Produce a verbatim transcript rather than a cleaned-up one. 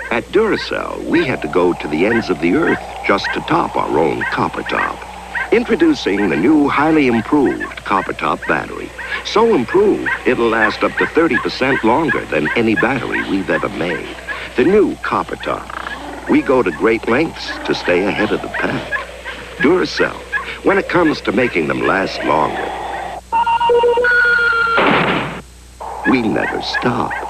At Duracell, we had to go to the ends of the earth just to top our own copper top. Introducing the new, highly improved copper top battery. So improved, it'll last up to thirty percent longer than any battery we've ever made. The new copper top. We go to great lengths to stay ahead of the pack. Duracell, when it comes to making them last longer, we never stop.